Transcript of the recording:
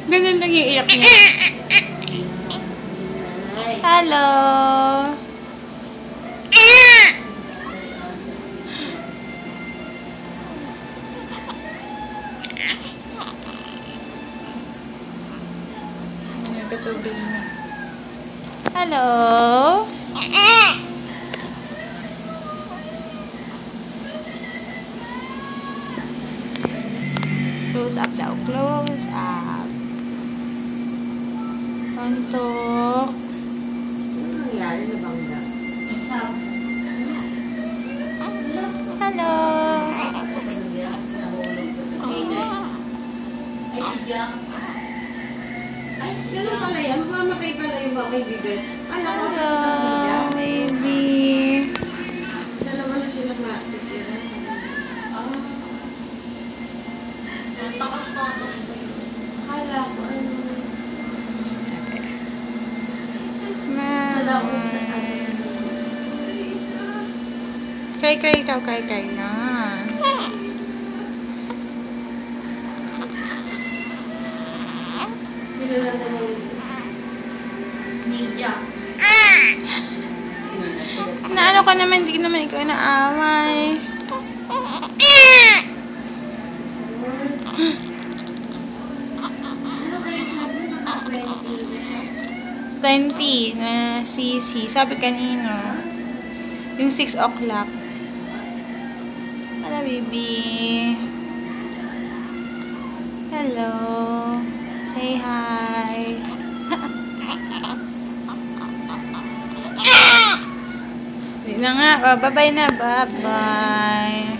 Ganun lang iiyak niya. Hello! Nagkatubig na. Hello! Close up daw. Close up. Pantok. Ano nangyari na bangga? Hello! Ay, gano'n pala yan. Mamatay pala yung mga kaibigan. Anak ko, Hello, baby. dalawa na sila matitira. Takas-takas. Akala ko ano. Kay ikaw, kay na. Sino na naman? Ninja. Naano ka naman, hindi naman ikaw naaway. Ano kayo sabi? Mga 20 na siya? 20 na CC. Sabi kanino. Yung 6 o'clock. Hello, baby. Hello. Say hi. Hindi na nga. Bye-bye na. Bye-bye.